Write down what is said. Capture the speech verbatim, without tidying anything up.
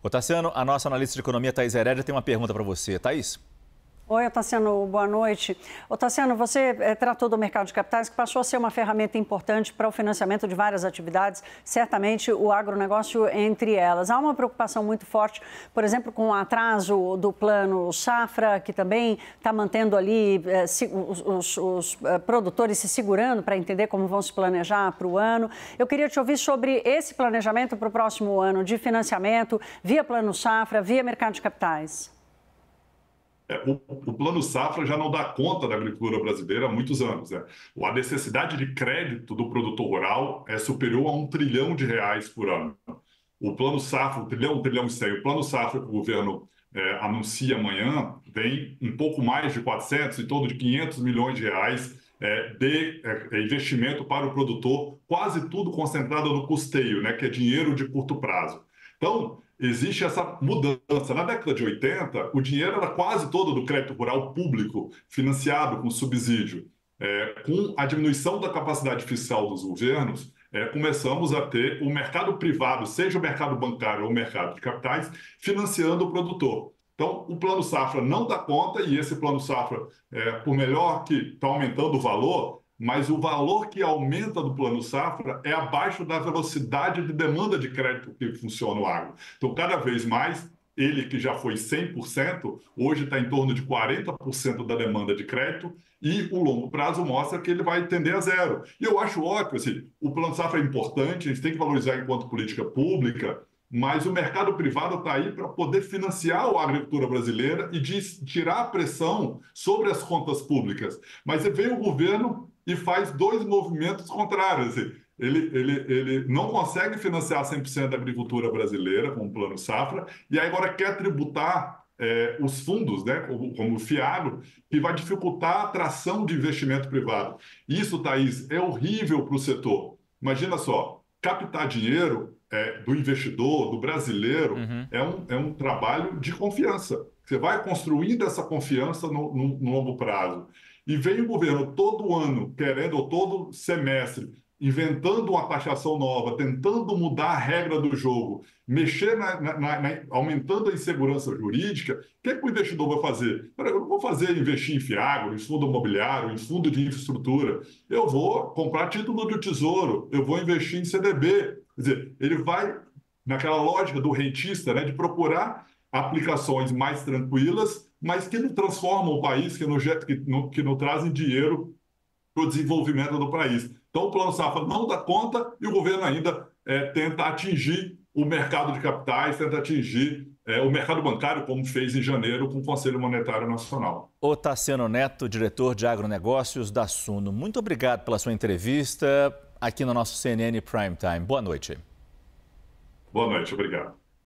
Ô, Tassiano, a nossa analista de economia, Thaís Herédia, tem uma pergunta para você. Thaís? Oi, Tassiano, boa noite. Ô, Tassiano, você é, tratou do mercado de capitais, que passou a ser uma ferramenta importante para o financiamento de várias atividades, certamente o agronegócio entre elas. Há uma preocupação muito forte, por exemplo, com o atraso do plano safra, que também está mantendo ali é, se, os, os, os é, produtores se segurando para entender como vão se planejar para o ano. Eu queria te ouvir sobre esse planejamento para o próximo ano de financiamento, via plano safra, via mercado de capitais. É, o, o Plano Safra já não dá conta da agricultura brasileira há muitos anos. Né? A necessidade de crédito do produtor rural é superior a um trilhão de reais por ano. O Plano Safra, um trilhão, um trilhão e cem, o Plano Safra que o governo é, anuncia amanhã, vem um pouco mais de quatrocentos, em torno de quinhentos milhões de reais é, de é, investimento para o produtor, quase tudo concentrado no custeio, né, que é dinheiro de curto prazo. Então, existe essa mudança. Na década de oitenta, o dinheiro era quase todo do crédito rural público, financiado com subsídio. É, com a diminuição da capacidade fiscal dos governos, é, começamos a ter o mercado privado, seja o mercado bancário ou o mercado de capitais, financiando o produtor. Então, o Plano Safra não dá conta, e esse Plano Safra, é, por melhor que está aumentando o valor, mas o valor que aumenta do Plano Safra é abaixo da velocidade de demanda de crédito que funciona o agro. Então, cada vez mais, ele que já foi cem por cento, hoje está em torno de quarenta por cento da demanda de crédito, e o longo prazo mostra que ele vai tender a zero. E eu acho ótimo, assim, o Plano Safra é importante, a gente tem que valorizar enquanto política pública, mas o mercado privado está aí para poder financiar a agricultura brasileira e de tirar a pressão sobre as contas públicas. Mas vem o governo e faz dois movimentos contrários. Ele, ele, ele não consegue financiar cem por cento da agricultura brasileira com o Plano Safra e agora quer tributar é, os fundos, né, como, como o FIAGRO, que vai dificultar a atração de investimento privado. Isso, Thaís, é horrível para o setor. Imagina só, captar dinheiro é, do investidor, do brasileiro, uhum. é, um, é um trabalho de confiança. Você vai construindo essa confiança no, no, no longo prazo. E vem o governo todo ano, querendo, ou todo semestre, inventando uma taxação nova, tentando mudar a regra do jogo, mexer, na, na, na, aumentando a insegurança jurídica. O que, é que o investidor vai fazer? Eu não vou fazer investir em FIAGRO, em fundo imobiliário, em fundo de infraestrutura. Eu vou comprar título do Tesouro, eu vou investir em C D B. Quer dizer, ele vai naquela lógica do rentista, né, de procurar aplicações mais tranquilas, mas que não transformam o país, que não, que não, que não trazem dinheiro para o desenvolvimento do país. Então, o Plano Safra não dá conta e o governo ainda é, tenta atingir o mercado de capitais, tenta atingir é, o mercado bancário, como fez em janeiro com o Conselho Monetário Nacional. Ô Tassiano Neto, diretor de agronegócios da Suno, muito obrigado pela sua entrevista aqui no nosso C N N Prime Time. Boa noite. Boa noite, obrigado.